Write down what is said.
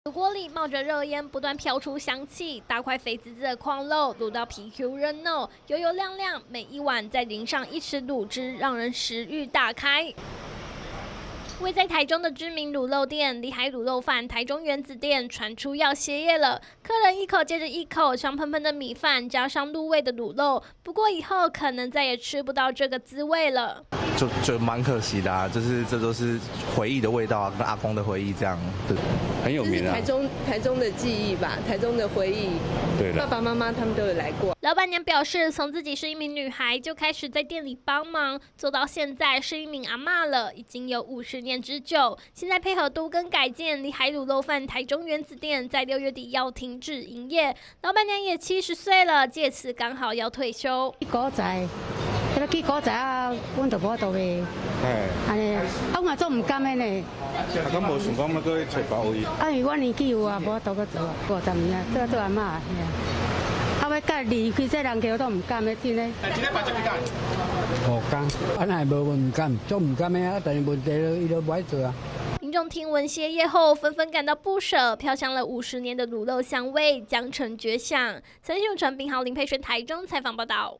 油锅里冒着热烟，不断飘出香气，大块肥滋滋的矿肉卤到皮 Q 韧糯，油油亮亮，每一碗再淋上1匙卤汁，让人食欲大开。位在台中的知名卤肉店里海卤肉饭台中原子店传出要歇业了，客人一口接着一口，香喷喷的米饭加上入味的卤肉，不过以后可能再也吃不到这个滋味了。 就蛮可惜的啊，这都是回忆的味道啊，跟阿公的回忆这样，对，很有名啊。 台中的记忆吧，台中的回忆。对的，爸爸妈妈他们都有来过。 老板娘表示，从自己是一名女孩就开始在店里帮忙，做到现在是一名阿嬷了，已经有50年之久。现在配合都更改建，里海卤肉饭台中原子店在6月底要停止营业。老板娘也70岁了，借此刚好要退休。 古仔，迄个去古仔啊，阮就无度卖。安尼，我嘛做唔甘的呢。 敢无想讲要搁找别位？ 因为我年纪有啊，无度搁做50年，做阿嬷啊。要甲离开这人家都唔甘的，真的。 今天办这几间 5天，安尼无唔甘，做唔甘的啊，但是问题伊就不爱做啊。 民众听闻歇业后，纷纷感到不舍，飘香了50年的卤肉香味，将成绝响。365城宾豪林佩璇台中采访报道。